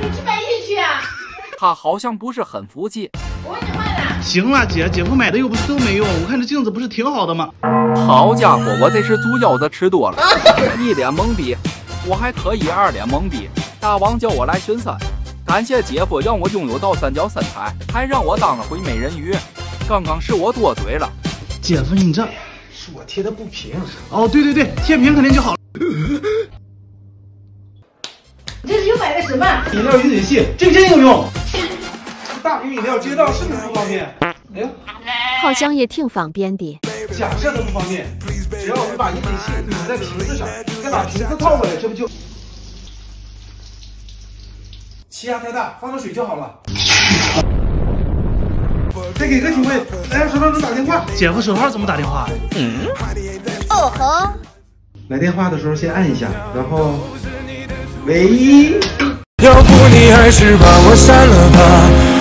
你去买一去啊！ 他好像不是很服气。 我给你换的。 行了，姐，姐夫买的又不是都没用，我看这镜子不是挺好的吗？ 好家伙，我这是猪腰子吃多了，一脸懵逼。我还特意2脸懵逼。大王叫我来巡山，感谢姐夫让我拥有倒三角身材，还让我当了回美人鱼。刚刚是我多嘴了。 姐夫，你这是我贴的不平。 哦，对对对，贴平肯定就好了。 你这是又买的什么？ 饮料饮水器，这个真有用。大瓶饮料接到是不是不方便？哎呀， 好像也挺方便的。 假设它不方便，只要我们把饮水器拧在瓶子上，再把瓶子套过来，这不就气压太大，放了水就好了。再给个机会，来让手上能打电话。 姐夫手号怎么打电话？ 哦吼！ 来电话的时候先按一下，然后喂。 要不你还是把我删了吧。